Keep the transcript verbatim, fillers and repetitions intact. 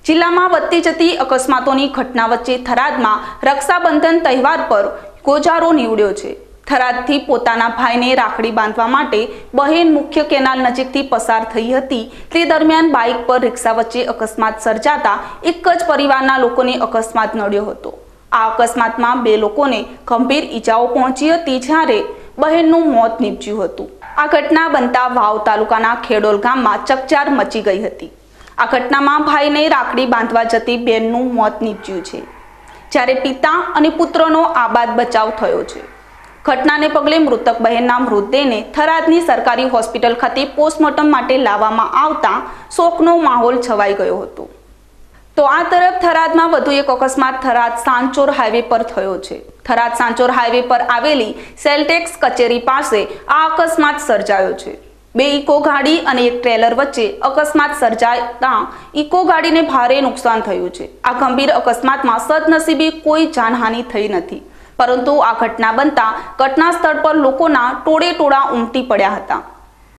જિલ્લામાં વધતી જતી અકસ્માતોની ઘટના વચ્ચે થરાદમાં રક્ષાબંધન તહેવાર પર ગોજારો નીવડ્યો છે। થરાદથી પોતાના ભાઈને રાખડી બાંધવા માટે બહેન મુખ્ય કેનાલ નજીકથી પસાર થઈ હતી તે દરમિયાન બાઇક પર રિક્ષા વચ્ચે અકસ્માત સર્જાતા એક જ પરિવારના લોકોને અકસ્માત નડ્યો હતો। આ અકસ્માતમાં બે લોકોને ગંભીર ઈજાઓ પહોંચી હતી જ્યારે બહેનનું મોત નીપજ્યું હતું। આ ઘટના બનતા વાવ તાલુકાના ખેડોલ ગામમાં ચકચાર મચી ગઈ હતી। આ ઘટનામાં ભાઈને રાખડી બાંધવા જતી બેનનું મોત નીપજ્યું છે જ્યારે પિતા અને પુત્રનો આબાદ બચાવ થયો છે। ઘટનાને પગલે મૃતક બહેનના મૃતદેહને થરાદની સરકારી હોસ્પિટલ ખાતે પોસ્ટમોર્ટમ માટે લાવવામાં આવતા શોકનો માહોલ છવાઈ ગયો હતો। તો આ તરફ થરાદમાં વધુ એક અકસ્માત થરાદ સાંચોર હાઈવે પર થયો છે। થરાદ સાંચોર હાઈવે પર આવેલી સેલટેક્સ કચેરી પાસે આ અકસ્માત સર્જાયો છે। બે ઇકો ગાડી અને એક ટ્રેલર વચ્ચે અકસ્માત સર્જાતા ઇકો ગાડીને ભારે નુકસાન થયું છે। આ ગંભીર અકસ્માતમાં સદનસીબે કોઈ જાનહાનિ થઈ નથી, પરંતુ આ ઘટના બનતા ઘટના સ્થળ પર લોકોના ટોળે ટોળા ઉમટી પડ્યા હતા।